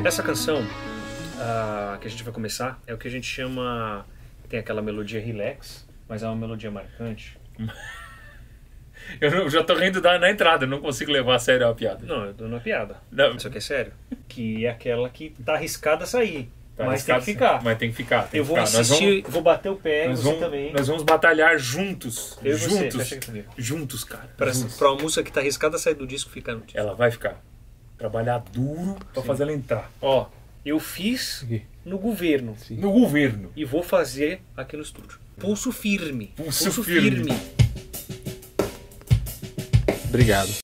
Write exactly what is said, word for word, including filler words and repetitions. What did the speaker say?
Essa canção uh, que a gente vai começar é o que a gente chama... Tem aquela melodia relax, mas é uma melodia marcante. Eu não, já tô rindo da, na entrada, eu não consigo levar a sério a piada. Não, eu tô na piada. Não. Isso aqui é sério. Que é aquela que tá arriscada a sair. Tá mas arriscado, tem que ficar. Mas tem que ficar. Tem eu que vou ficar. insistir, Nós vamos, vou bater o pé, nós você vamos, também. Nós vamos batalhar juntos. Eu e você, juntos. fecha aqui comigo. Juntos, cara. Pra, juntos. pra uma música que tá arriscada a sair do disco, ficar no disco. Ela vai ficar. Trabalhar duro pra Sim. fazer ela entrar. Ó, eu fiz Aqui. no governo. Sim. No governo. E vou fazer aqui no estúdio. Pulso firme. Pulso Pulso firme. firme. Obrigado.